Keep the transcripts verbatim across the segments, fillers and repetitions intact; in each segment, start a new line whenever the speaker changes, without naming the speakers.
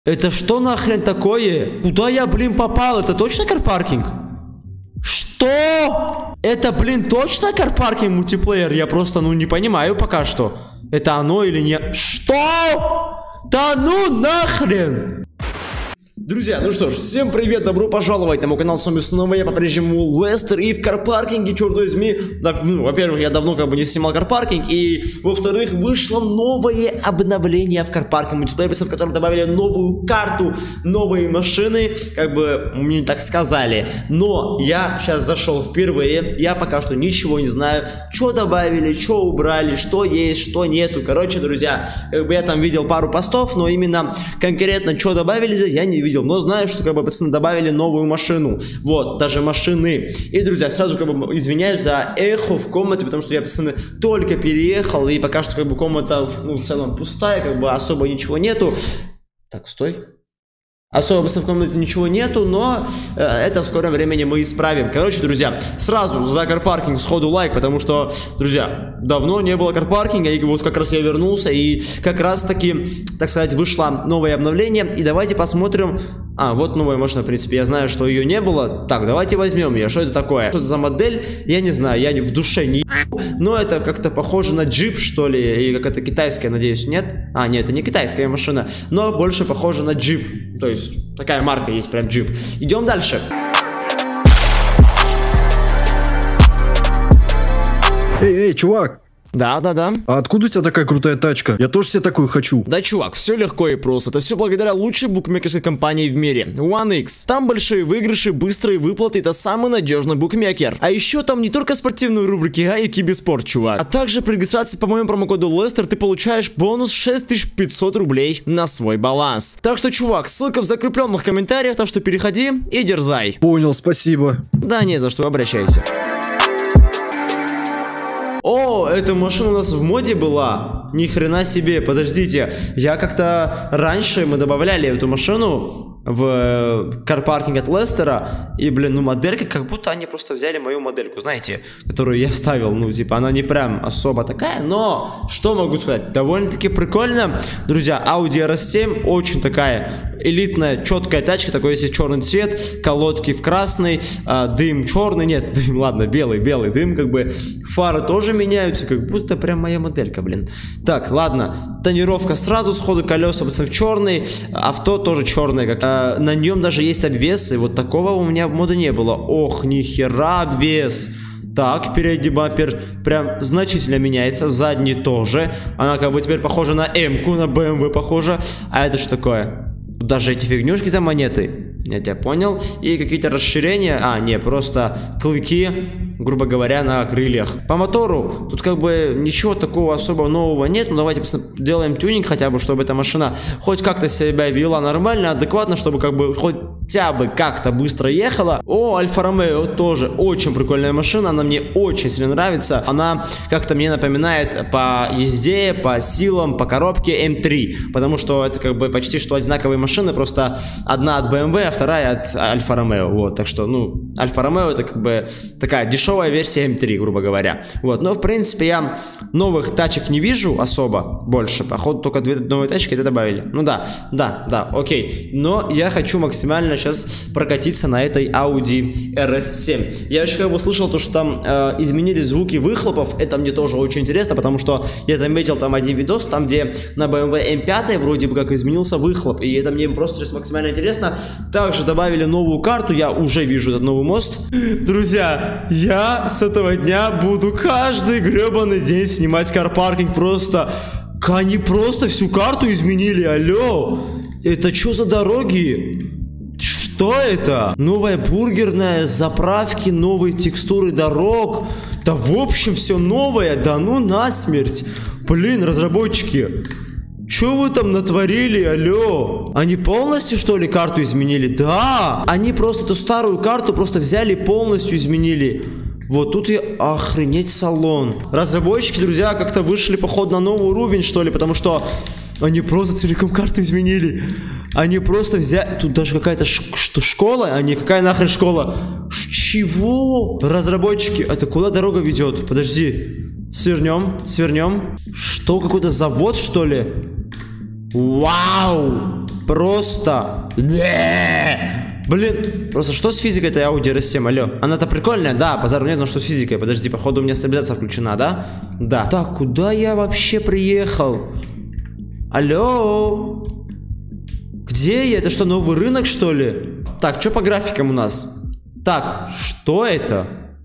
Это что нахрен такое? Куда я, блин, попал? Это точно карпаркинг? Что? Это, блин, точно карпаркинг мультиплеер? Я просто, ну, не понимаю пока что. Это оно или нет? Что? Да ну нахрен! Друзья, ну что ж, всем привет, добро пожаловать на мой канал, с вами снова я, по-прежнему Лестер, и в карпаркинге, черт возьми, так, ну, во-первых, я давно как бы не снимал карпаркинг, и, во-вторых, вышло новое обновление в карпаркинг мультиплеере, в котором добавили новую карту, новые машины, как бы, мне так сказали, но я сейчас зашел впервые, я пока что ничего не знаю, что добавили, что убрали, что есть, что нету, короче, друзья, как бы я там видел пару постов, но именно конкретно, что добавили, я не видел. Но знаю, что как бы пацаны добавили новую машину. Вот, даже машины. И, друзья, сразу как бы извиняюсь за эхо в комнате, потому что я, пацаны, только переехал, и пока что как бы комната, ну, в целом пустая, как бы особо ничего нету. Так, стой. Особо в комнате ничего нету, но э, это в скором времени мы исправим. Короче, друзья, сразу за карпаркинг сходу лайк, потому что, друзья, давно не было карпаркинга, и вот как раз я вернулся, и как раз таки, так сказать, вышло новое обновление, и давайте посмотрим. А, вот новая машина, в принципе, я знаю, что ее не было. Так, давайте возьмем ее. Что это такое? Что это за модель? Я не знаю, я в душе не ебу, но это как-то похоже на джип, что ли, или какая-то китайская, надеюсь, нет? А, нет, это не китайская машина, но больше похоже на джип, то есть такая марка есть, прям джип. Идем дальше.
Эй, эй, чувак!
Да, да, да.
А откуда у тебя такая крутая тачка? Я тоже себе такую хочу.
Да, чувак, все легко и просто. Это все благодаря лучшей букмекерской компании в мире One икс. Там большие выигрыши, быстрые выплаты, это самый надежный букмекер. А еще там не только спортивные рубрики, а и киберспорт, чувак. А также при регистрации по моему промокоду Лестер ты получаешь бонус шесть тысяч пятьсот рублей на свой баланс. Так что, чувак, ссылка в закрепленных комментариях, так что переходи и дерзай.
Понял, спасибо.
Да не за что, обращайся. О, эта машина у нас в моде была. Ни хрена себе, подождите. Я как-то раньше мы добавляли эту машину в карпаркинг от Лестера. И, блин, ну моделька, как будто они просто взяли мою модельку, знаете, которую я вставил. Ну, типа, она не прям особо такая, но что могу сказать? Довольно-таки прикольно. Друзья, Audi эр эс семь очень такая элитная, четкая тачка, такой есть черный цвет, колодки в красный, а, дым черный, нет, дым, ладно, белый, белый дым, как бы, фары тоже меняются, как будто прям моя моделька, блин. Так, ладно, тонировка сразу сходу, колеса в черный, авто тоже черное, как, а, на нем даже есть обвес, и вот такого у меня в моду не было. Ох, нихера обвес. Так, передний бампер прям значительно меняется, задний тоже, она как бы теперь похожа на М-ку, на бэ эм вэ похожа, а это что такое? Даже эти фигнюшки за монеты. Я тебя понял. И какие-то расширения. А, не, просто клыки, грубо говоря, на крыльях. По мотору тут как бы ничего такого особо нового нет. Ну давайте сделаем тюнинг хотя бы, чтобы эта машина хоть как-то себя вела нормально, адекватно, чтобы как бы хотя бы как-то быстро ехала. О, Альфа Ромео тоже очень прикольная машина. Она мне очень сильно нравится. Она как-то мне напоминает по езде, по силам, по коробке эм три. Потому что это как бы почти что одинаковые машины. Просто одна от бэ эм вэ, а вторая от Альфа Ромео. Вот, так что, ну, Альфа Ромео это как бы такая дешевая версия эм три, грубо говоря. Вот, но в принципе я новых тачек не вижу особо больше. Походу только две новые тачки это добавили. Ну да, да, да, окей. Но я хочу максимально сейчас прокатиться на этой Audi эр эс семь. Я еще как бы слышал то, что там э, изменили звуки выхлопов. Это мне тоже очень интересно, потому что я заметил там один видос, там где на бэ эм вэ эм пять вроде бы как изменился выхлоп. И это мне просто сейчас максимально интересно. Также добавили новую карту, я уже вижу этот новый мост. Друзья, я с этого дня буду каждый гребаный день снимать карпаркинг. Просто, они просто всю карту изменили, алло. Это что за дороги? Что это? Новая бургерная, заправки, новые текстуры дорог. Да в общем все новое, да ну насмерть. Блин, разработчики, что вы там натворили, алло? Они полностью, что ли, карту изменили? Да! Они просто эту старую карту просто взяли и полностью изменили. Вот тут и охренеть салон. Разработчики, друзья, как-то вышли, походу, на новый уровень, что ли, потому что они просто целиком карту изменили. Они просто взяли... Тут даже какая-то ш... что, школа, а не какая нахрен школа. Ш чего? Разработчики, это куда дорога ведет? Подожди. Свернем, свернем. Что, какой-то завод, что ли? Вау! просто... Блин, просто что с физикой этой Audi эр семь, алло? Она-то прикольная, да, базару нет, но что с физикой? Подожди, походу у меня стабилизация включена, да? Да. Так, куда я вообще приехал? Алло? Где я? Это что, новый рынок, что ли? Так, что по графикам у нас? Так, что это?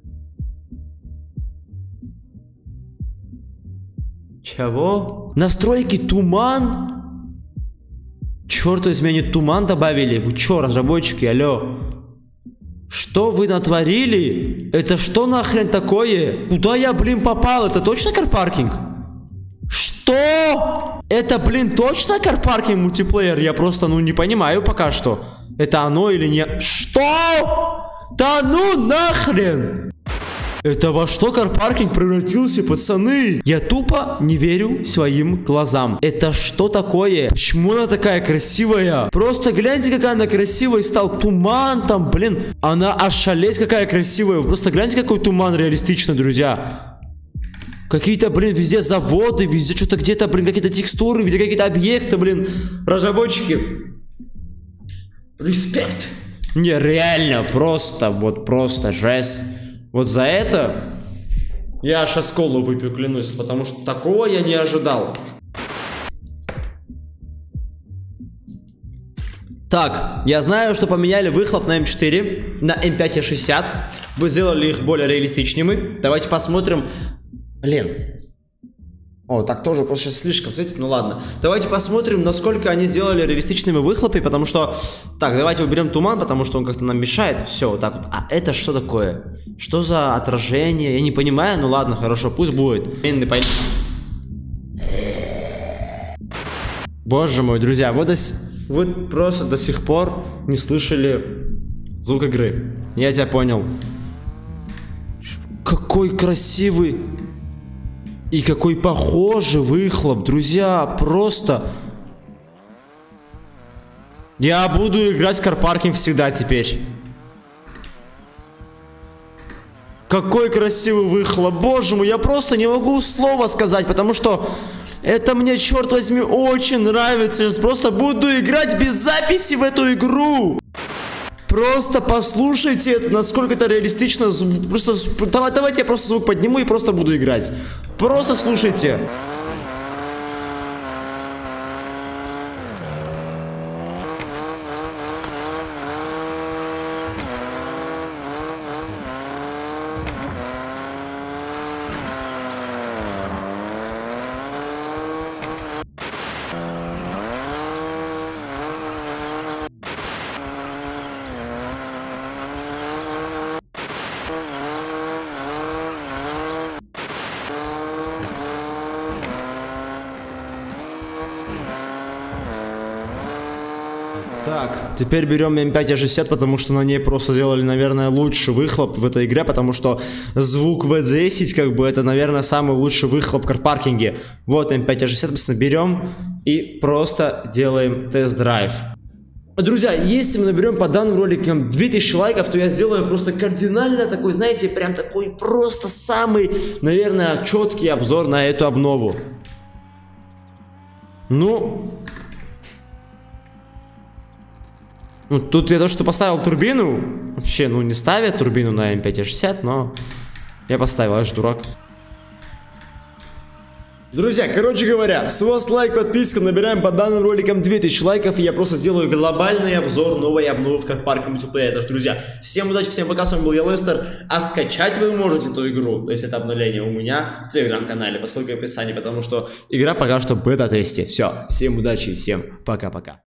Чего? Настройки туман? Черт возьми, они туман добавили. Вы чё, разработчики, алло? Что вы натворили? Это что нахрен такое? Куда я, блин, попал? Это точно карпаркинг? Что? Это, блин, точно карпаркинг мультиплеер? Я просто, ну, не понимаю пока что. Это оно или нет? Что? Да ну нахрен! Это во что карпаркинг превратился, пацаны? Я тупо не верю своим глазам. Это что такое? Почему она такая красивая? Просто гляньте, какая она красивая. Стал туман там, блин. Она ошалеть какая красивая. Просто гляньте, какой туман реалистичный, друзья. Какие-то, блин, везде заводы, везде что-то где-то, блин, какие-то текстуры, везде какие-то объекты, блин. Разработчики. Респект. Не, реально, просто, вот просто жесть. Вот за это я аж осколу выпью, клянусь, потому что такого я не ожидал. Так, я знаю, что поменяли выхлоп на эм четыре, на эм пять шестьдесят. Вы сделали их более реалистичными. Давайте посмотрим. Блин. О, так тоже просто сейчас слишком, смотрите, ну ладно. Давайте посмотрим, насколько они сделали реалистичными выхлопы, потому что... Так, давайте уберем туман, потому что он как-то нам мешает. Все, вот так вот. А это что такое? Что за отражение? Я не понимаю, ну ладно, хорошо, пусть будет. Боже мой, друзья, вы, до... вы просто до сих пор не слышали звук игры. Я тебя понял. Какой красивый... И какой похожий выхлоп, друзья, просто... Я буду играть в карпаркинг всегда теперь. Какой красивый выхлоп, боже мой, я просто не могу слова сказать, потому что... Это мне, черт возьми, очень нравится. Я просто буду играть без записи в эту игру. Просто послушайте это, насколько это реалистично. Просто давайте я просто звук подниму и просто буду играть. Просто слушайте. Так, теперь берем эм пять шестьдесят, потому что на ней просто сделали, наверное, лучший выхлоп в этой игре, потому что звук ви десять, как бы, это, наверное, самый лучший выхлоп в карпаркинге. Вот эм пять шестьдесят, собственно, берем и просто делаем тест-драйв. Друзья, если мы наберем по данным роликам две тысячи лайков, то я сделаю просто кардинально такой, знаете, прям такой просто самый, наверное, четкий обзор на эту обнову. Ну... Ну, тут я то, что поставил турбину. Вообще, ну, не ставят турбину на эм пять шестьдесят, но я поставил, я же дурак. Друзья, короче говоря, с вас лайк, подписка, набираем по данным роликам две тысячи лайков, и я просто сделаю глобальный обзор новой обновы в карпарке мультиплеера. Так что, друзья, всем удачи, всем пока, с вами был я, Лестер, а скачать вы можете эту игру, то есть это обновление у меня в телеграм-канале, по ссылке в описании, потому что игра пока что в бета-тесте. Все, всем удачи и всем пока-пока.